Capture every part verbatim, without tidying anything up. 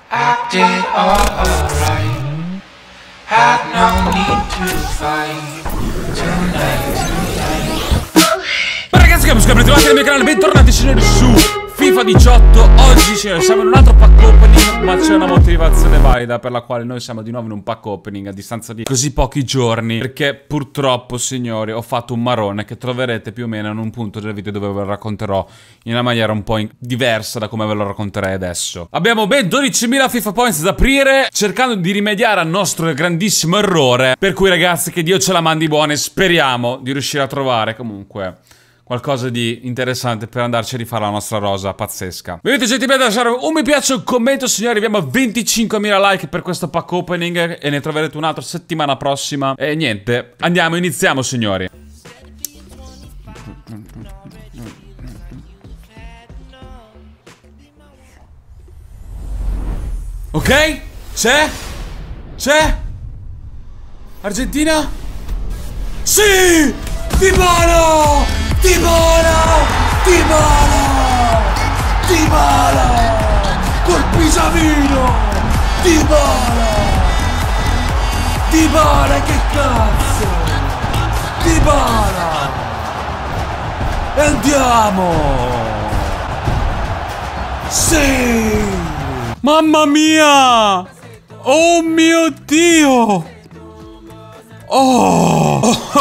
I did alright. Had no need to fight tonight, tonight. Ma ragazzi, come scoprite anche nel mio canale, bentornati signori su FIFA diciotto. Oggi signori siamo in un altro pack opening, ma c'è una motivazione valida per la quale noi siamo di nuovo in un pack opening a distanza di così pochi giorni. Perché purtroppo signori ho fatto un marrone che troverete più o meno in un punto del video dove ve lo racconterò in una maniera un po' diversa da come ve lo racconterei adesso. Abbiamo ben dodicimila FIFA points da aprire, cercando di rimediare al nostro grandissimo errore. Per cui ragazzi, che Dio ce la mandi buona e speriamo di riuscire a trovare comunque qualcosa di interessante per andarci a rifare la nostra rosa pazzesca. Vi invito gentilmente a lasciare un mi piace e un commento, signori. Abbiamo venticinquemila like per questo pack opening e ne troverete un altro settimana prossima. E niente, andiamo, iniziamo signori. Ok? C'è? C'è? Argentina? Sì! Dybala! Dybala! Dybala! Dybala! Col pisamino! Dybala! Dybala, che cazzo! Dybala! E andiamo! Sì! Mamma mia! Oh mio Dio! Oh!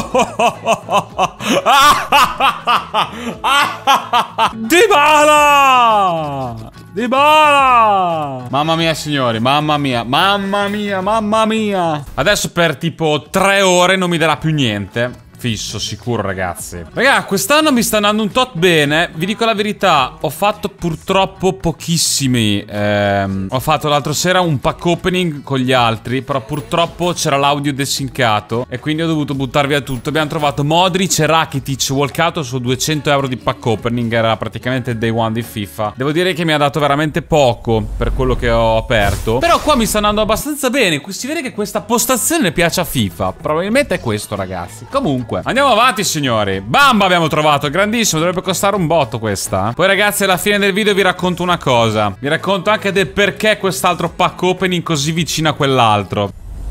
Dybala! Dybala! Mamma mia signori, mamma mia, mamma mia, mamma mia. Adesso per tipo tre ore non mi darà più niente. Fisso, sicuro ragazzi. Raga, quest'anno mi sta andando un tot bene. Vi dico la verità, ho fatto purtroppo pochissimi ehm, Ho fatto l'altra sera un pack opening con gli altri, però purtroppo c'era l'audio desincato e quindi ho dovuto buttar via tutto. Abbiamo trovato Modric e Rakitic walkout su duecento euro di pack opening. Era praticamente il day one di FIFA. Devo dire che mi ha dato veramente poco per quello che ho aperto, però qua mi sta andando abbastanza bene. Si vede che questa postazione piace a FIFA. Probabilmente è questo ragazzi. Comunque andiamo avanti signori. Bamba abbiamo trovato, grandissimo. Dovrebbe costare un botto questa. Poi ragazzi alla fine del video vi racconto una cosa. Vi racconto anche del perché quest'altro pack opening così vicino a quell'altro.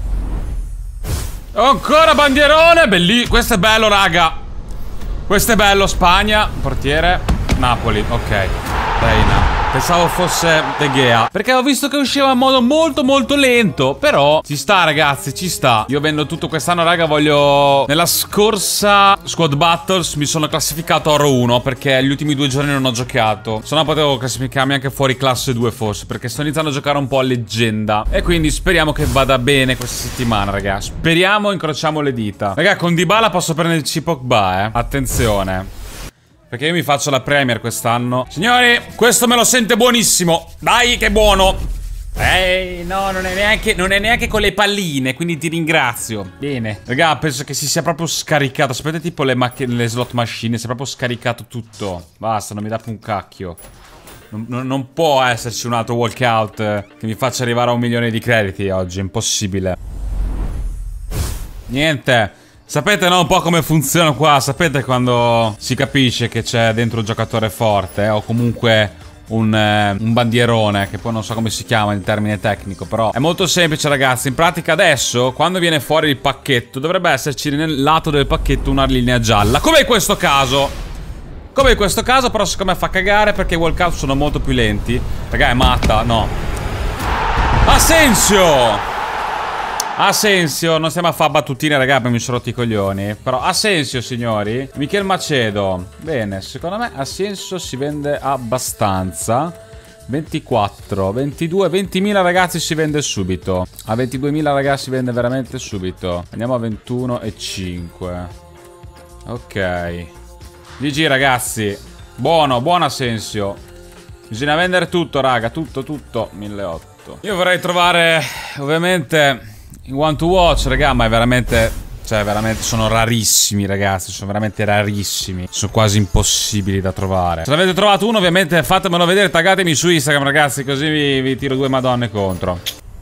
Ancora bandierone. Bellissimo. Questo è bello raga. Questo è bello. Spagna. Portiere Napoli. Ok. Reina. Pensavo fosse De Gea, perché ho visto che usciva in modo molto molto lento. Però ci sta ragazzi, ci sta. Io vendo tutto quest'anno raga, voglio... Nella scorsa Squad Battles mi sono classificato oro uno perché gli ultimi due giorni non ho giocato. Se no potevo classificarmi anche fuori classe due forse, perché sto iniziando a giocare un po' a leggenda. E quindi speriamo che vada bene questa settimana raga. Speriamo, incrociamo le dita. Raga, con Dybala posso prenderci Pogba, eh. Attenzione, perché io mi faccio la Premier quest'anno. Signori, questo me lo sente buonissimo. Dai, che buono. Ehi, no, non è neanche, non è neanche con le palline, quindi ti ringrazio. Bene. Raga, penso che si sia proprio scaricato. Sapete, tipo le, le slot machine, si è proprio scaricato tutto. Basta, non mi dà più un cacchio. Non, non, non può esserci un altro walkout che mi faccia arrivare a un milione di crediti oggi. È impossibile. Niente. Sapete no un po' come funziona qua? Sapete quando si capisce che c'è dentro un giocatore forte, eh? O comunque un, eh, un bandierone, che poi non so come si chiama in termine tecnico. Però è molto semplice ragazzi. In pratica adesso, quando viene fuori il pacchetto, dovrebbe esserci nel lato del pacchetto una linea gialla, come in questo caso. Come in questo caso, però secondo me fa cagare perché i walkout sono molto più lenti. Raga, è matta, no. Asensio! Asensio, non stiamo a fare battutine raga, mi sono rotti i coglioni. Però Asensio signori. Michel Macedo. Bene, secondo me Asensio si vende abbastanza. Ventiquattro, ventidue, ventimila ragazzi si vende subito. A ventiduemila ragazzi si vende veramente subito. Andiamo a ventuno e cinque. Ok. G G ragazzi. Buono, buono Asensio. Bisogna vendere tutto raga, tutto, tutto. milleottocento. Io vorrei trovare ovviamente in one to watch, raga, ma è veramente... Cioè, veramente sono rarissimi, ragazzi. Sono veramente rarissimi. Sono quasi impossibili da trovare. Se l'avete trovato uno, ovviamente fatemelo vedere. Taggatemi su Instagram, ragazzi, così vi, vi tiro due madonne contro.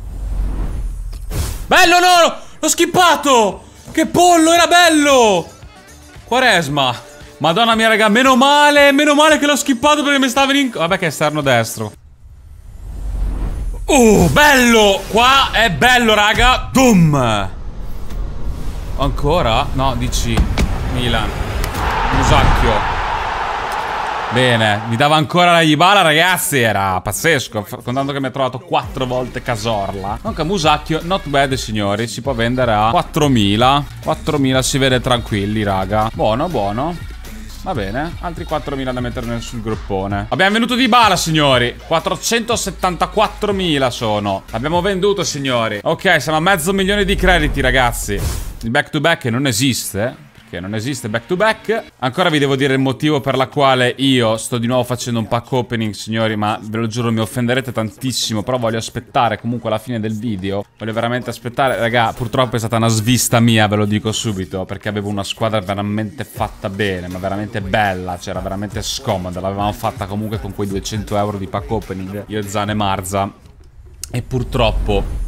Bello, no! L'ho skippato! Che pollo, era bello! Quaresma. Madonna mia, raga, meno male, meno male che l'ho skippato perché mi stava venendo... Vabbè che è esterno destro. Uh, bello! Qua è bello, raga. Boom! Ancora? No, dici Milan. Musacchio. Bene, mi dava ancora la Dybala, ragazzi. Era pazzesco. Contando che mi ha trovato quattro volte Casorla. Anche Musacchio, not bad, signori. Si può vendere a quattromila. quattromila si vede tranquilli, raga. Buono, buono. Va bene, altri quattromila da mettere sul gruppone. Abbiamo venduto Dybala, signori. quattrocentosettantaquattromila sono. Abbiamo venduto, signori. Ok, siamo a mezzo milione di crediti, ragazzi. Il back to back non esiste, perché non esiste back to back. Ancora vi devo dire il motivo per la quale io sto di nuovo facendo un pack opening, signori. Ma ve lo giuro, mi offenderete tantissimo, però voglio aspettare comunque alla fine del video. Voglio veramente aspettare. Raga, purtroppo è stata una svista mia, ve lo dico subito, perché avevo una squadra veramente fatta bene, ma veramente bella. C'era veramente scomoda. L'avevamo fatta comunque con quei duecento euro di pack opening, io, Zan e Marza. E purtroppo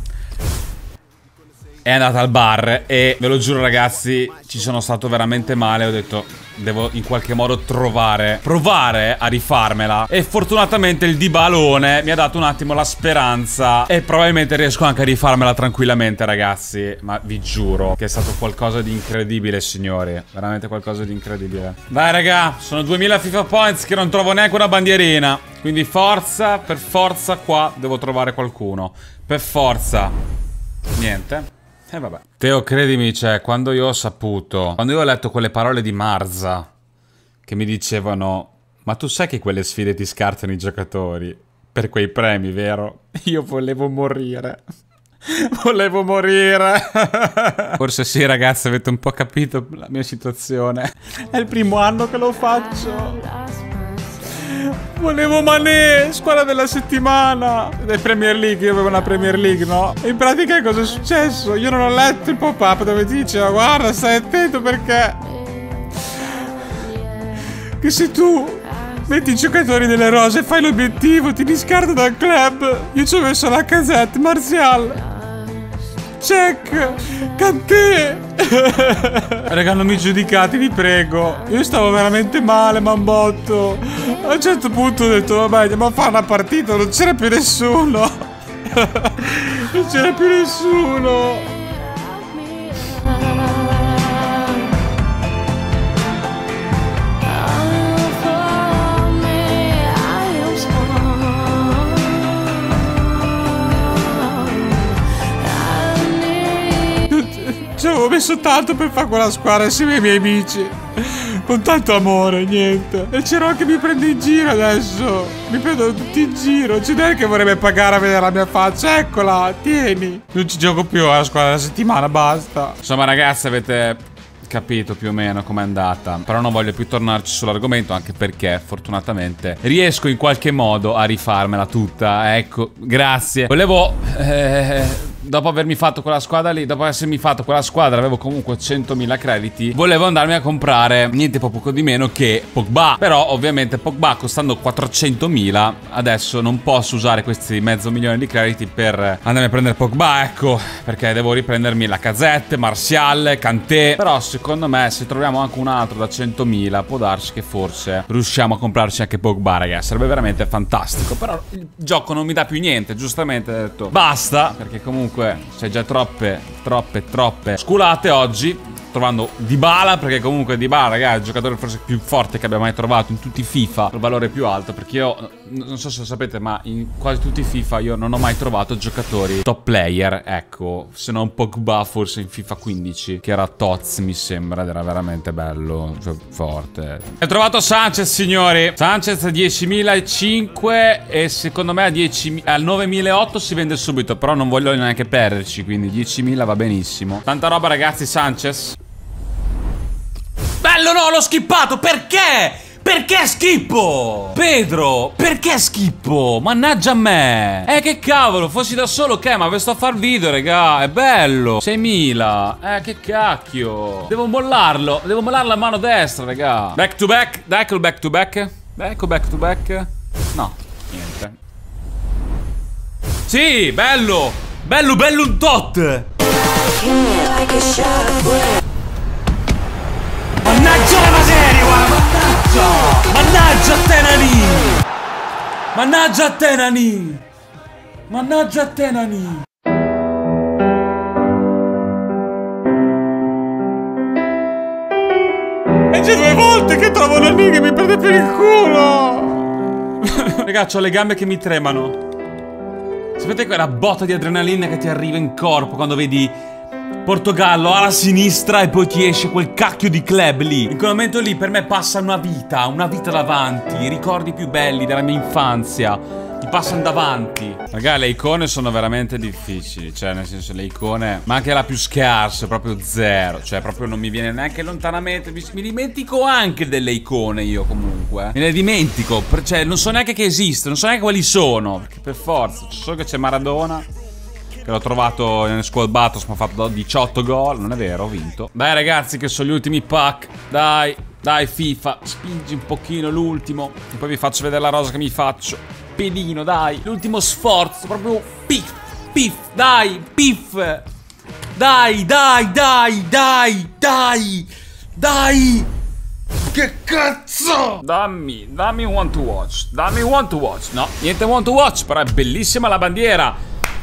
è andata al bar e ve lo giuro, ragazzi, ci sono stato veramente male. Ho detto, devo in qualche modo trovare, provare a rifarmela. E fortunatamente il Dybalone mi ha dato un attimo la speranza. E probabilmente riesco anche a rifarmela tranquillamente, ragazzi. Ma vi giuro che è stato qualcosa di incredibile, signori. Veramente qualcosa di incredibile. Dai, raga, sono duemila FIFA points che non trovo neanche una bandierina. Quindi forza, per forza qua devo trovare qualcuno. Per forza. Niente. E eh vabbè. Teo, credimi, cioè, quando io ho saputo, quando io ho letto quelle parole di Marza che mi dicevano: ma tu sai che quelle sfide ti scartano i giocatori per quei premi, vero? Io volevo morire. Volevo morire. Forse sì, ragazzi, avete un po' capito la mia situazione. È il primo anno che lo faccio. Volevo Mané, squadra della settimana del Premier League. Io avevo una Premier League, no? E in pratica cosa è successo? Io non ho letto il pop-up dove diceva: guarda, stai attento perché che se tu metti i giocatori delle rose e fai l'obiettivo ti discarto dal club. Io ci ho messo la Lacazette, Martial, check, Kanté. Raga, non mi giudicate, vi prego. Io stavo veramente male, mambotto. A un certo punto ho detto: vabbè, andiamo a fare una partita. Non c'era più nessuno. Non c'era più nessuno. Ci avevo messo tanto per fare quella squadra insieme ai miei amici, con tanto amore, niente. E c'ero che mi prende in giro adesso. Mi prendono tutti in giro. C'è del che vorrebbe pagare a vedere la mia faccia. Eccola, tieni. Non ci gioco più alla squadra della settimana, basta. Insomma, ragazzi, avete capito più o meno com'è andata. Però non voglio più tornarci sull'argomento, anche perché fortunatamente riesco in qualche modo a rifarmela tutta. Ecco, grazie. Volevo... Eh... Dopo avermi fatto quella squadra lì, dopo essermi fatto quella squadra, avevo comunque centomila crediti. Volevo andarmi a comprare niente poco di meno che Pogba. Però ovviamente Pogba, costando quattrocentomila, adesso non posso usare questi mezzo milione di crediti per andarmi a prendere Pogba, ecco. Perché devo riprendermi Lacazette, Martial, Kanté. Però secondo me, se troviamo anche un altro da centomila, può darsi che forse riusciamo a comprarci anche Pogba, ragazzi. Sarebbe veramente fantastico. Però il gioco non mi dà più niente. Giustamente ho detto basta, perché comunque c'è già troppe, troppe, troppe sculate oggi. Trovando Dybala, perché comunque Dybala, ragazzi, è il giocatore forse più forte che abbia mai trovato in tutti i FIFA, il valore più alto. Perché io, non so se lo sapete, ma in quasi tutti i FIFA io non ho mai trovato giocatori top player, ecco. Se non Pogba forse in FIFA quindici, che era Toz, mi sembra, ed era veramente bello, cioè forte. Ho trovato Sanchez, signori. Sanchez a diecimilacinquecento e secondo me a dieci, al novemilaottocento si vende subito. Però non voglio neanche perderci, quindi diecimila va benissimo. Tanta roba, ragazzi. Sanchez bello, no, l'ho skippato, perché? Perché schippo? Pedro, perché schippo? Mannaggia a me. Eh, che cavolo, fossi da solo, che? Ma sto a far video, raga, è bello. seimila, eh, che cacchio. Devo mollarlo, devo mollarlo a mano destra, raga. Back to back, dai, ecco il back to back. Ecco back to back. No, niente. Sì, bello. Bello, bello un tot. Mannaggia la miseria, guarda, mannaggia! Mannaggia a te, Nani! Mannaggia a te, Nani! Mannaggia a te, Nani! È già due volte che trovo Nani che mi prende per il culo! Ragazzi, ho le gambe che mi tremano. Sapete quella botta di adrenalina che ti arriva in corpo quando vedi Portogallo alla sinistra e poi ti esce quel cacchio di club lì? In quel momento lì per me passa una vita, una vita davanti, i ricordi più belli della mia infanzia mi passano davanti. Raga, le icone sono veramente difficili. Cioè, nel senso, le icone, ma anche la più scarsa, è proprio zero. Cioè, proprio non mi viene neanche lontanamente. Mi, mi dimentico anche delle icone io comunque. Me ne dimentico. Cioè, non so neanche che esistono, non so neanche quali sono. Perché per forza, so che c'è Maradona, che l'ho trovato nel squad battles, mi ha fatto diciotto gol. Non è vero, ho vinto. Dai ragazzi, che sono gli ultimi pack. Dai, dai FIFA, spingi un pochino l'ultimo e poi vi faccio vedere la rosa che mi faccio. Pedino, dai, l'ultimo sforzo, proprio piff, piff, dai, piff. Dai, dai, dai, dai, dai, dai. Che cazzo? Dammi, dammi un one to watch, dammi un one to watch. No, niente one to watch, però è bellissima la bandiera.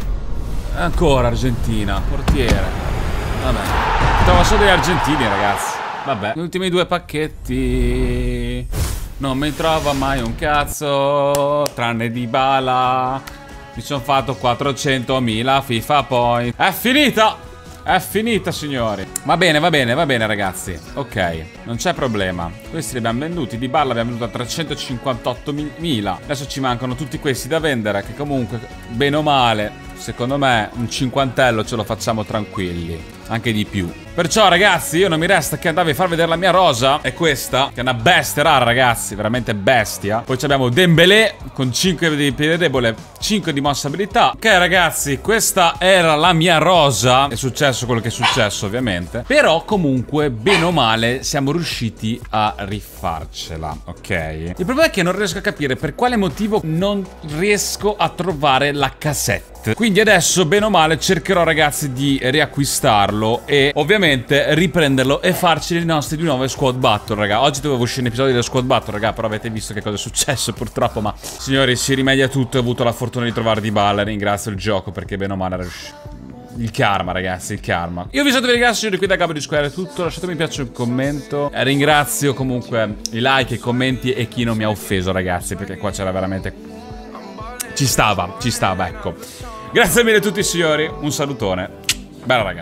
Ancora Argentina, portiere. Vabbè, trovo solo degli argentini, ragazzi. Vabbè, gli ultimi due pacchetti. Non mi trova mai un cazzo, tranne Dybala. Mi sono fatto quattrocentomila FIFA point. È finita! È finita, signori. Va bene, va bene, va bene, ragazzi. Ok, non c'è problema. Questi li abbiamo venduti. Dybala abbiamo venduto a trecentocinquantottomila. Adesso ci mancano tutti questi da vendere, che comunque, bene o male, secondo me, un cinquantello ce lo facciamo tranquilli. Anche di più. Perciò, ragazzi, io non mi resta che andarvi a far vedere la mia rosa. È questa, che è una bestia rara, ragazzi. Veramente bestia. Poi abbiamo Dembélé con cinque di piede debole, cinque di mossa abilità. Ok, ragazzi, questa era la mia rosa. È successo quello che è successo, ovviamente. Però, comunque, bene o male, siamo riusciti a rifarcela. Ok? Il problema è che non riesco a capire per quale motivo non riesco a trovare la cassetta. Quindi adesso, bene o male, cercherò, ragazzi, di riacquistarlo e ovviamente riprenderlo e farci le nostre di nuove squad battle, raga. Oggi dovevo uscire un episodio delle squad battle, raga, però avete visto che cosa è successo, purtroppo. Ma, signori, si rimedia tutto. Ho avuto la fortuna di trovare Dybala. Ringrazio il gioco perché, bene o male, era riuscito. Il karma, ragazzi, il karma. Io vi saluto, vi ringrazio, signori, qui da Gabbo di Square è tutto. Lasciatemi mi piace un commento. eh, Ringrazio comunque i like, i commenti e chi non mi ha offeso, ragazzi, perché qua c'era veramente... Ci stava, ci stava, ecco. Grazie mille a tutti, signori. Un salutone. Bella, raga.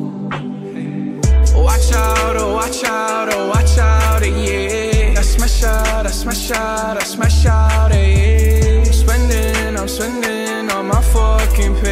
Watch out, oh, watch out, oh, watch out, yeah. I smash out, I smash out, I smash out, yeah. I'm spending, I'm spending all my fucking pay.